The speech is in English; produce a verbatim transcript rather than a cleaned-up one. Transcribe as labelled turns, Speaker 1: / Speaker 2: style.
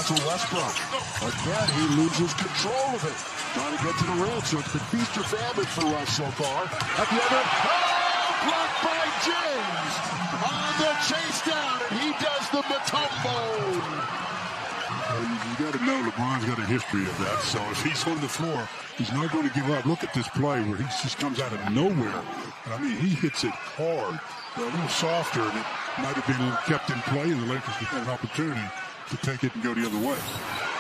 Speaker 1: Russell Westbrook. Again, he loses control of it. Trying to get to the rim, so it's been feast or famine for Russ so far. At the other, oh, blocked by James on the chase down, and he does the Mutombo.
Speaker 2: Well, you, you got to know LeBron's got a history of that. So if he's on the floor, he's not going to give up. Look at this play where he just comes out of nowhere. And I mean, he hits it hard, a little softer, and it might have been kept in play, and the Lakers had an opportunity to take it and go the other way.